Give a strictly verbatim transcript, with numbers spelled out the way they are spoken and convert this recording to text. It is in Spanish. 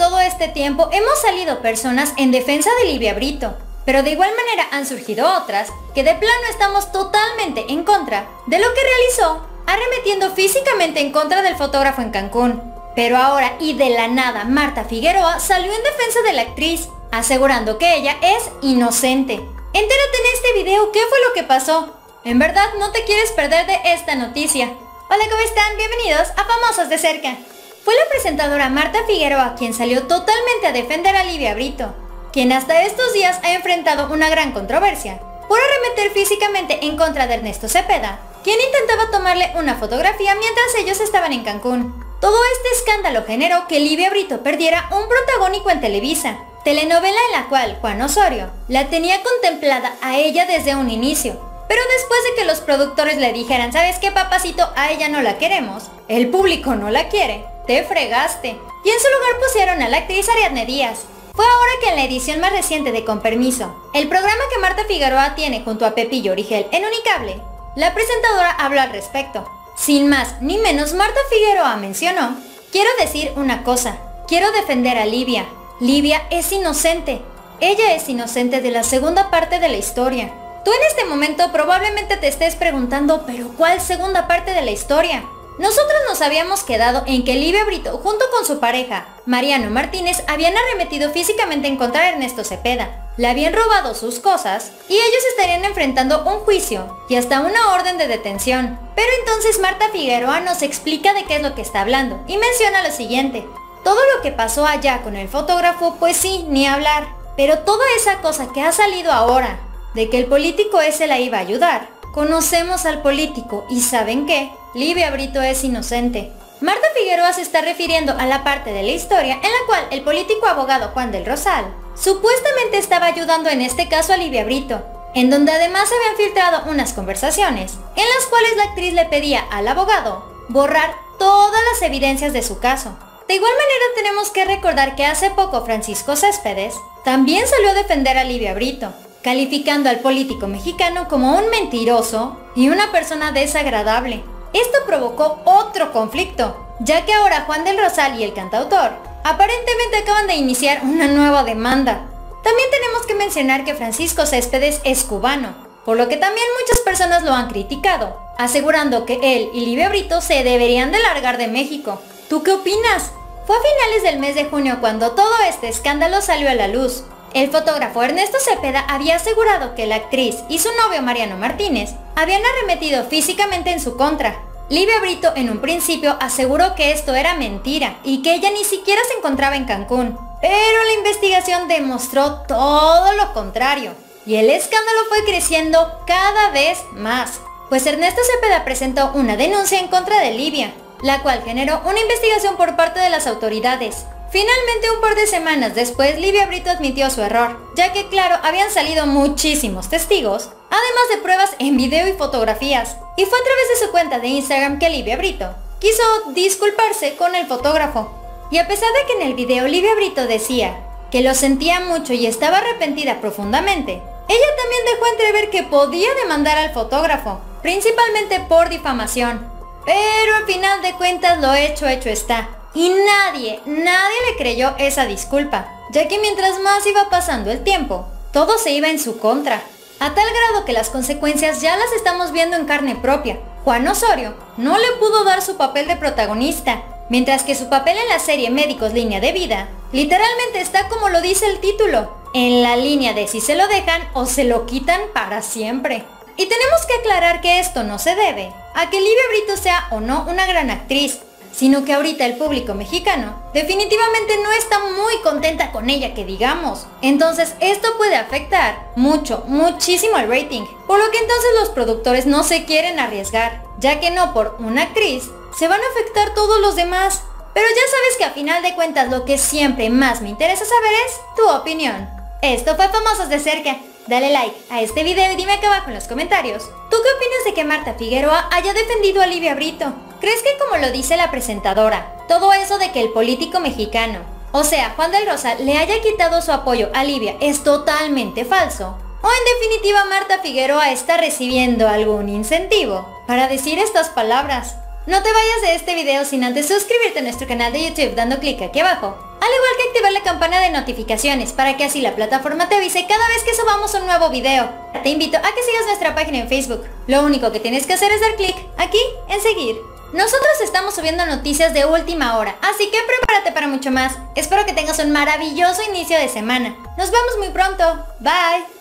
todo este tiempo hemos salido personas en defensa de Livia Brito, pero de igual manera han surgido otras que de plano estamos totalmente en contra de lo que realizó, arremetiendo físicamente en contra del fotógrafo en Cancún. Pero ahora y de la nada Marta Figueroa salió en defensa de la actriz, asegurando que ella es inocente. Entérate en este video qué fue lo que pasó. En verdad no te quieres perder de esta noticia. Hola, ¿cómo están? Bienvenidos a Famosos de Cerca. Fue la presentadora Marta Figueroa quien salió totalmente a defender a Livia Brito, quien hasta estos días ha enfrentado una gran controversia por arremeter físicamente en contra de Ernesto Cepeda, quien intentaba tomarle una fotografía mientras ellos estaban en Cancún. Todo este escándalo generó que Livia Brito perdiera un protagónico en Televisa, telenovela en la cual Juan Osorio la tenía contemplada a ella desde un inicio. Pero después de que los productores le dijeran, ¿sabes qué, papacito? A ella no la queremos, el público no la quiere, te fregaste. Y en su lugar pusieron a la actriz Ariadne Díaz. Fue ahora que en la edición más reciente de Con Permiso, el programa que Marta Figueroa tiene junto a Pepillo Origel en Unicable, la presentadora habló al respecto. Sin más ni menos, Marta Figueroa mencionó: quiero decir una cosa, quiero defender a Livia. Livia es inocente. Ella es inocente de la segunda parte de la historia. Tú en este momento probablemente te estés preguntando, ¿pero cuál segunda parte de la historia? Nosotros nos habíamos quedado en que Livia Brito junto con su pareja, Mariano Martínez, habían arremetido físicamente en contra de Ernesto Cepeda, le habían robado sus cosas y ellos estarían enfrentando un juicio y hasta una orden de detención. Pero entonces Marta Figueroa nos explica de qué es lo que está hablando y menciona lo siguiente: todo lo que pasó allá con el fotógrafo, pues sí, ni hablar, pero toda esa cosa que ha salido ahora, de que el político ese la iba a ayudar. Conocemos al político y ¿saben qué? Livia Brito es inocente. Marta Figueroa se está refiriendo a la parte de la historia en la cual el político abogado Juan del Rosal supuestamente estaba ayudando en este caso a Livia Brito, en donde además se habían filtrado unas conversaciones en las cuales la actriz le pedía al abogado borrar todas las evidencias de su caso. De igual manera tenemos que recordar que hace poco Francisco Céspedes también salió a defender a Livia Brito, calificando al político mexicano como un mentiroso y una persona desagradable. Esto provocó otro conflicto, ya que ahora Juan del Rosal y el cantautor aparentemente acaban de iniciar una nueva demanda. También tenemos que mencionar que Francisco Céspedes es cubano, por lo que también muchas personas lo han criticado, asegurando que él y Livia Brito se deberían de largar de México. ¿Tú qué opinas? Fue a finales del mes de junio cuando todo este escándalo salió a la luz. El fotógrafo Ernesto Cepeda había asegurado que la actriz y su novio Mariano Martínez habían arremetido físicamente en su contra. Livia Brito en un principio aseguró que esto era mentira y que ella ni siquiera se encontraba en Cancún. Pero la investigación demostró todo lo contrario y el escándalo fue creciendo cada vez más, pues Ernesto Cepeda presentó una denuncia en contra de Livia, la cual generó una investigación por parte de las autoridades. Finalmente, un par de semanas después, Livia Brito admitió su error, ya que claro, habían salido muchísimos testigos, además de pruebas en video y fotografías, y fue a través de su cuenta de Instagram que Livia Brito quiso disculparse con el fotógrafo. Y a pesar de que en el video Livia Brito decía que lo sentía mucho y estaba arrepentida profundamente, ella también dejó entrever que podía demandar al fotógrafo, principalmente por difamación. Pero al final de cuentas lo hecho hecho está. Y nadie, nadie le creyó esa disculpa, ya que mientras más iba pasando el tiempo, todo se iba en su contra, a tal grado que las consecuencias ya las estamos viendo en carne propia. Juan Osorio no le pudo dar su papel de protagonista, mientras que su papel en la serie Médicos Línea de Vida, literalmente está como lo dice el título, en la línea de si se lo dejan o se lo quitan para siempre. Y tenemos que aclarar que esto no se debe a que Livia Brito sea o no una gran actriz, sino que ahorita el público mexicano definitivamente no está muy contenta con ella, que digamos. Entonces esto puede afectar mucho, muchísimo el rating, por lo que entonces los productores no se quieren arriesgar, ya que no por una actriz se van a afectar todos los demás. Pero ya sabes que a final de cuentas lo que siempre más me interesa saber es tu opinión. Esto fue Famosos de Cerca. Dale like a este video y dime acá abajo en los comentarios, ¿tú qué opinas de que Marta Figueroa haya defendido a Livia Brito? ¿Crees que, como lo dice la presentadora, todo eso de que el político mexicano, o sea Juan del Rosal, le haya quitado su apoyo a Livia es totalmente falso? ¿O en definitiva Marta Figueroa está recibiendo algún incentivo para decir estas palabras? No te vayas de este video sin antes suscribirte a nuestro canal de YouTube dando clic aquí abajo. al igual que activar la campana de notificaciones para que así la plataforma te avise cada vez que subamos un nuevo video. Te invito a que sigas nuestra página en Facebook. Lo único que tienes que hacer es dar clic aquí en seguir. Nosotros estamos subiendo noticias de última hora, así que prepárate para mucho más. Espero que tengas un maravilloso inicio de semana. Nos vemos muy pronto. Bye.